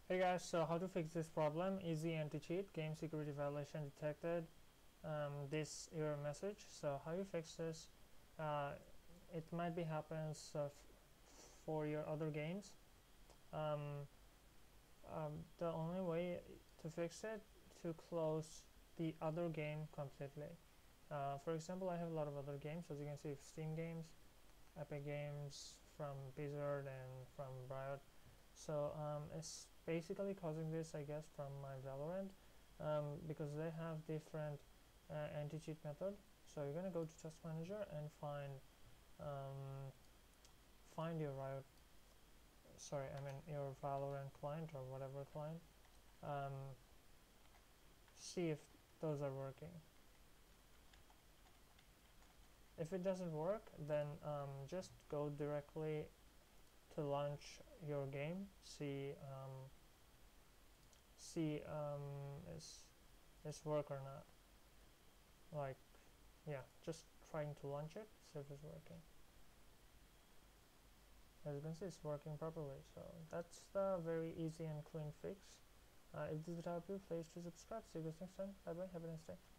Hey guys, so how to fix this problem? Easy anti-cheat, game security violation detected. This error message. So how you fix this? It might be happens for your other games. The only way to fix it to close the other game completely. For example, I have a lot of other games, as you can see, Steam games, Epic Games, from Blizzard and from Riot. So it's basically causing this, I guess, from my Valorant, because they have different anti-cheat method. So you're gonna go to Task Manager and find your Riot. Sorry, I mean your Valorant client or whatever client. See if those are working. If it doesn't work, then just go directly to launch your game. See is work or not. Like, yeah, just trying to launch it, see if it's working. As you can see, it's working properly. So that's the very easy and clean fix. If this would help you, please do subscribe. See you guys next time. Bye bye. Have a nice day.